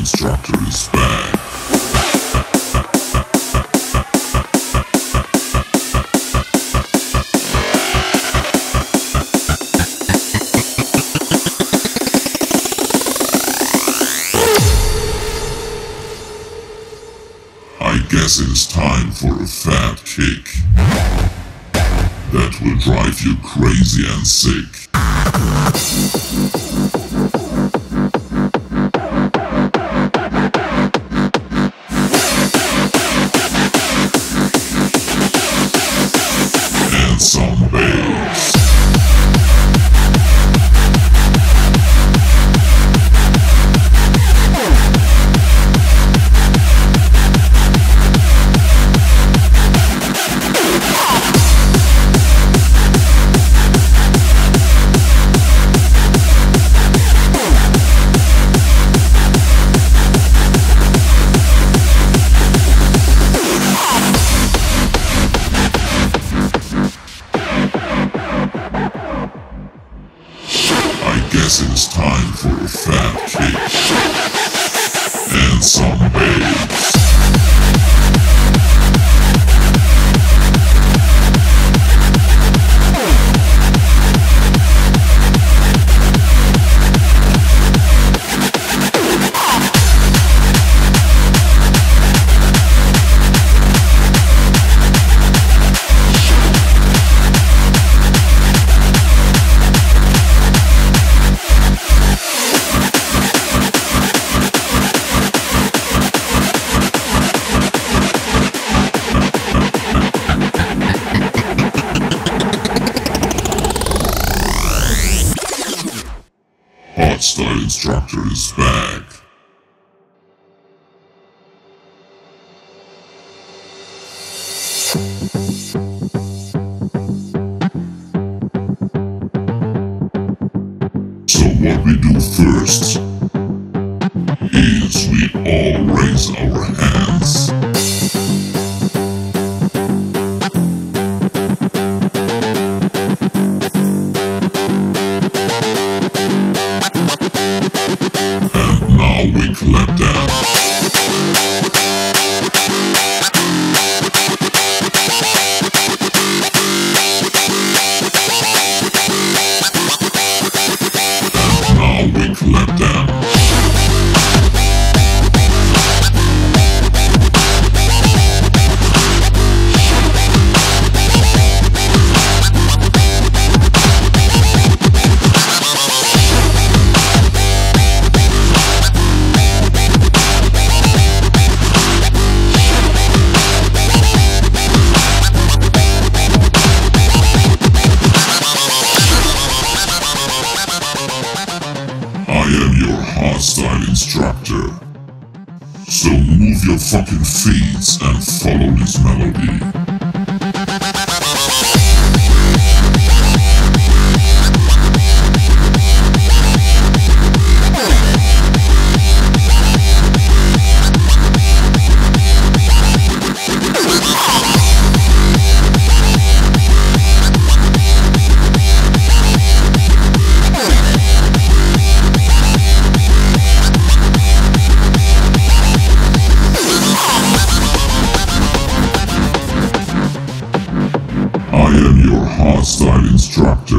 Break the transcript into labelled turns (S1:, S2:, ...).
S1: Instructor is back. I guess it is time for a fat kick that will drive you crazy and sick. And some bass. I guess it is time for a fat kick and some bass. Hardstyle Instructor is back. So what we do first is we all raise our hands. We clap down. Now we clap down. I am your Hardstyle Instructor. So move your fucking feet and follow this melody. I am your Hardstyle Instructor.